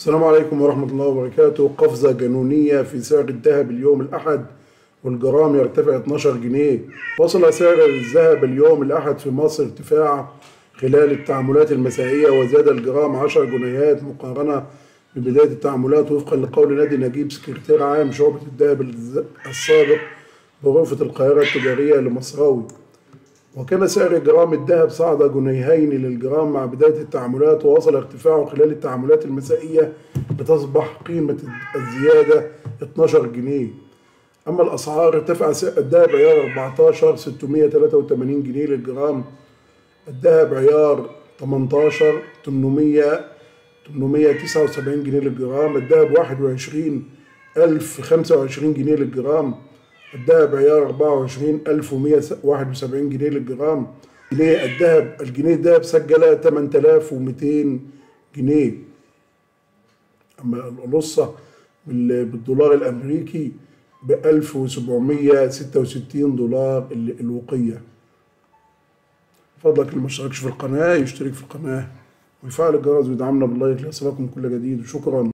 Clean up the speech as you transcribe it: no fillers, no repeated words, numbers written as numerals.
السلام عليكم ورحمة الله وبركاته. قفزة جنونية في سعر الذهب اليوم الأحد، والجرام يرتفع 12 جنيه. وصل سعر الذهب اليوم الأحد في مصر ارتفاع خلال التعاملات المسائية، وزاد الجرام 10 جنيهات مقارنة ببداية التعاملات، وفقا لقول نادي نجيب سكرتير عام شعبة الذهب السابق بغرفة القاهرة التجارية لمصراوي. وكان سعر جرام الذهب صعد جنيهين للجرام مع بداية التعاملات، ووصل ارتفاعه خلال التعاملات المسائية لتصبح قيمة الزيادة 12 جنيه. أما الأسعار، ارتفع سعر الذهب عيار 14 683 جنيه للجرام، الذهب عيار 18 879 جنيه للجرام، الذهب 21 1025 جنيه للجرام، الذهب عيار 24 1171 جنيه للجرام. الجنيه الذهب سجل 8200 جنيه. أما الأونصة بالدولار الأمريكي ب 1766 دولار الوقية. فضلك اللي ما اشتركش في القناة يشترك في القناة ويفعل الجرس ويدعمنا باللايك ليصلكم كل جديد، وشكرا.